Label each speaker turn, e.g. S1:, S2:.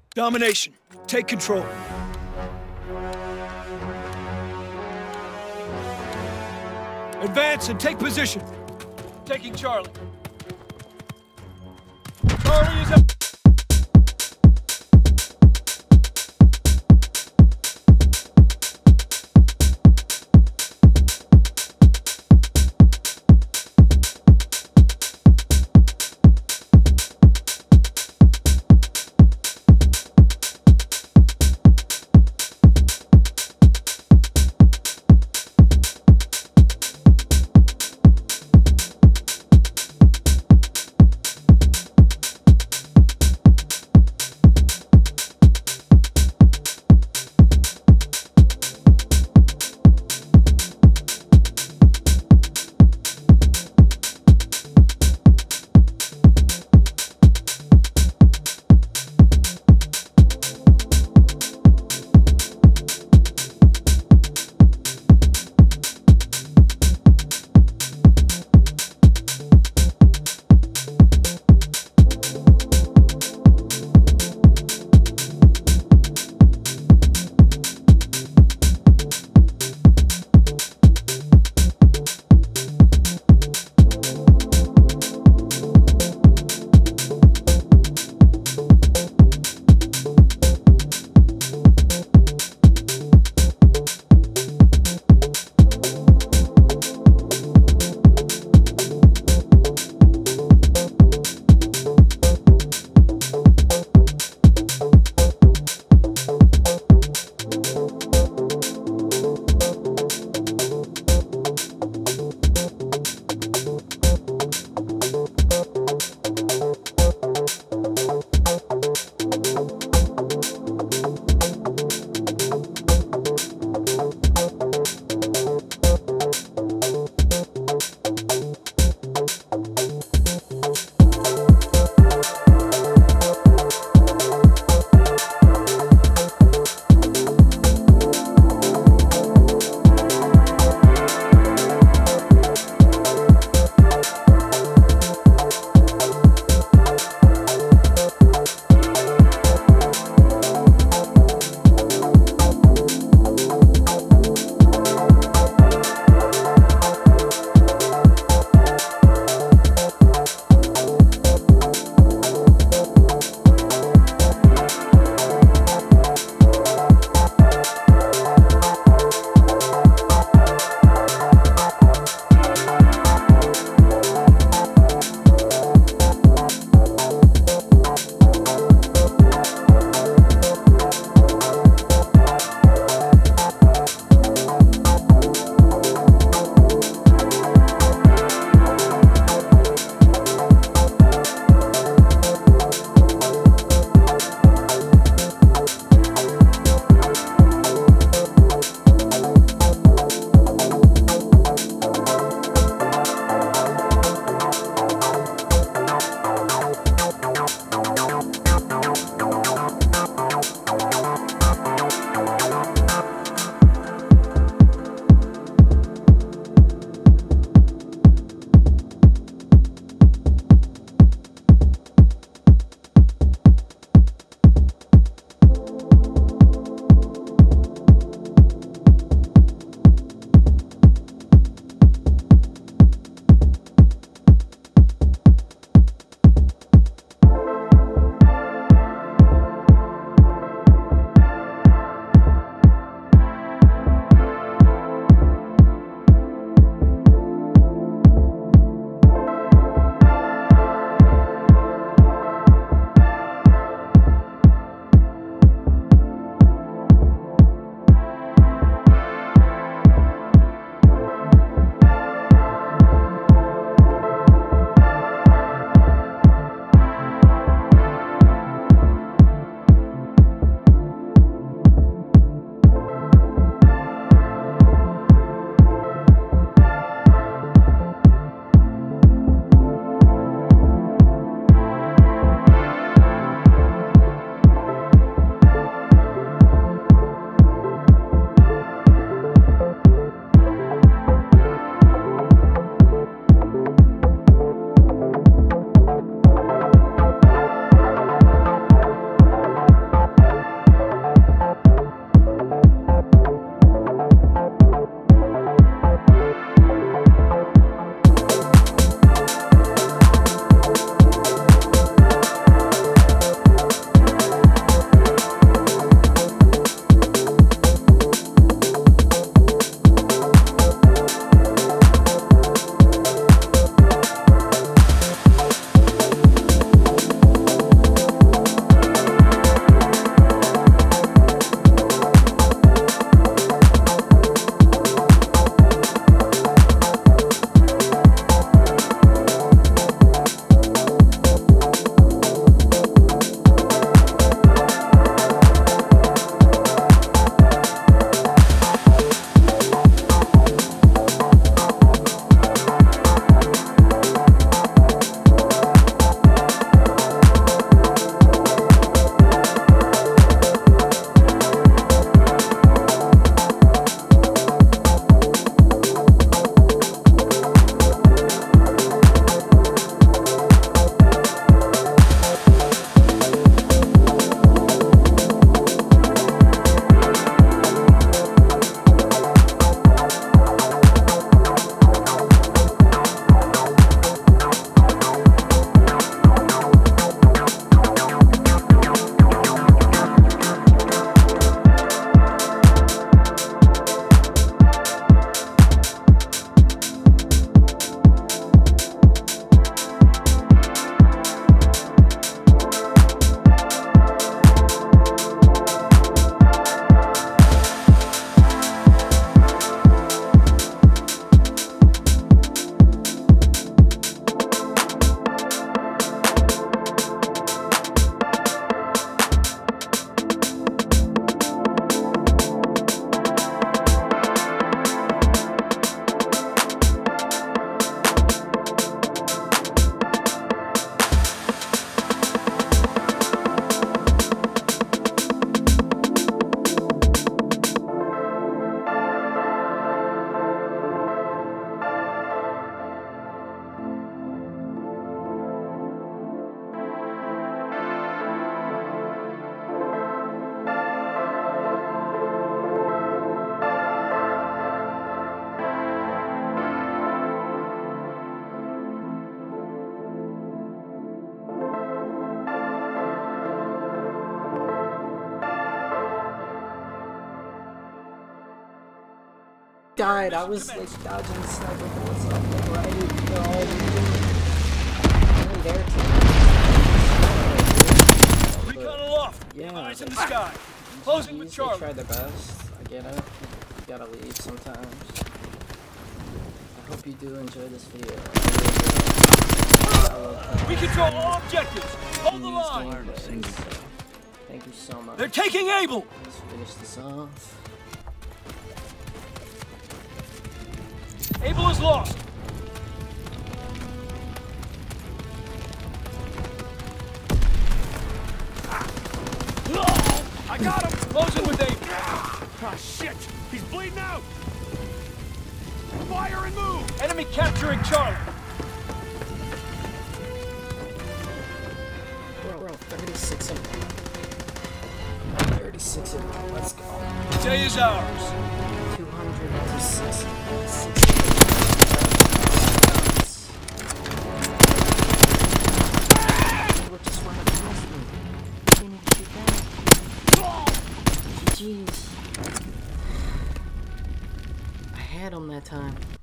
S1: Domination. Take control. Advance and take position. Taking Charlie. Charlie is up.
S2: died. I was like dodging sniper bullets off the right. They're all their team.
S1: Recon aloft.
S2: Yeah.
S1: Eyes in the sky. Closing with
S2: They
S1: Charlie.
S2: tried their best. I get it. You gotta leave sometimes. I hope you do enjoy this video.
S1: We control all objectives. Hold the line.
S2: Thank you so much.
S1: They're taking Able.
S2: Let's finish this off.
S1: Able is lost. I got him. Closing with Able.
S3: Ah, shit! He's bleeding out! Fire and move!
S1: Enemy capturing Charlie.
S2: Bro, 36 of them. 36 of them. Let's go.
S1: Day is ours.
S2: 206. Just right past me. Can't even shoot that. Jeez. I had him that time.